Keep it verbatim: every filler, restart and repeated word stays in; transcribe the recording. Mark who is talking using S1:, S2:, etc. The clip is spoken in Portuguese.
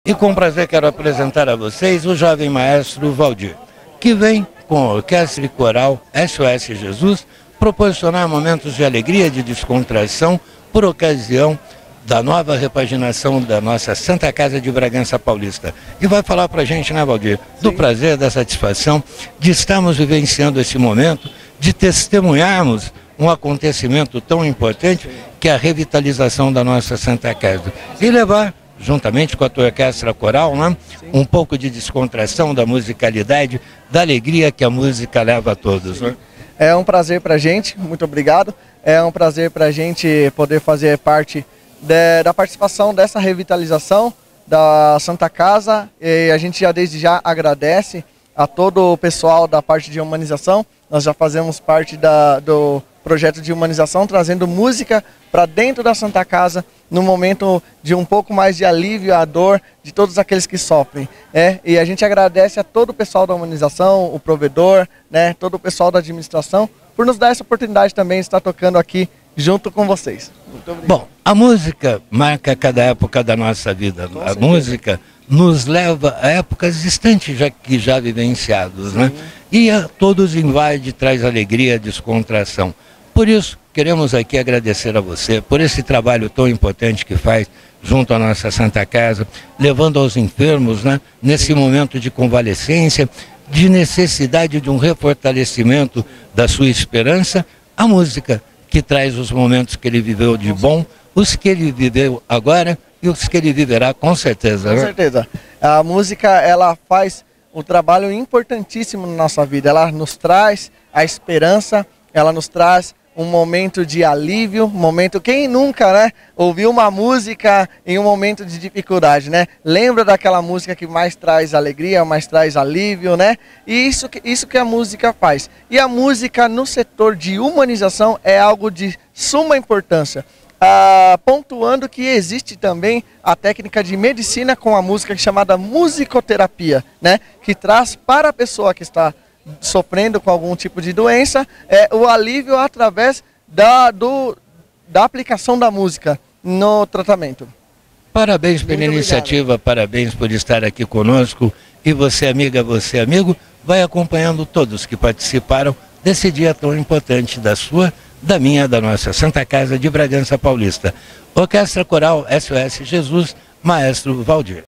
S1: E com prazer quero apresentar a vocês o jovem maestro Valdir, que vem com a Orquestra e Coral S O S Jesus proporcionar momentos de alegria, de descontração, por ocasião da nova repaginação da nossa Santa Casa de Bragança Paulista. E vai falar para a gente, né, Valdir, do Sim. prazer, da satisfação de estarmos vivenciando esse momento, de testemunharmos um acontecimento tão importante que é a revitalização da nossa Santa Casa. E levar, juntamente com a tua orquestra coral, né, um pouco de descontração, da musicalidade, da alegria que a música leva a todos. Né?
S2: É um prazer para a gente, muito obrigado. É um prazer para a gente poder fazer parte de, da participação dessa revitalização da Santa Casa. E a gente já desde já agradece a todo o pessoal da parte de humanização. Nós já fazemos parte da, do projeto de humanização, trazendo música para dentro da Santa Casa, no momento de um pouco mais de alívio à dor de todos aqueles que sofrem. É, e a gente agradece a todo o pessoal da humanização, o provedor, né, todo o pessoal da administração, por nos dar essa oportunidade também de estar tocando aqui junto com vocês. Muito obrigado.
S1: Bom, a música marca cada época da nossa vida. Com a certeza. Música nos leva a épocas distantes já, que já vivenciados, né? E a todos invade, traz alegria, descontração. Por isso, queremos aqui agradecer a você por esse trabalho tão importante que faz junto à nossa Santa Casa, levando aos enfermos, né, nesse momento de convalescência, de necessidade de um refortalecimento da sua esperança, a música que traz os momentos que ele viveu de bom, os que ele viveu agora e os que ele viverá com certeza.
S2: Com certeza. A música, ela faz um trabalho importantíssimo na nossa vida. Ela nos traz a esperança, ela nos traz um momento de alívio, um momento... Quem nunca, né, ouviu uma música em um momento de dificuldade, né? Lembra daquela música que mais traz alegria, mais traz alívio, né? E isso que, isso que a música faz. E a música no setor de humanização é algo de suma importância. Ah, pontuando que existe também a técnica de medicina com a música chamada musicoterapia, né? Que traz para a pessoa que está sofrendo com algum tipo de doença, é o alívio através da, do, da aplicação da música no tratamento.
S1: Parabéns pela Muito iniciativa, obrigado. Parabéns por estar aqui conosco. E você, amiga, você, amigo, vai acompanhando todos que participaram desse dia tão importante da sua, da minha, da nossa Santa Casa de Bragança Paulista. Orquestra Coral S O S Jesus, Maestro Valdir.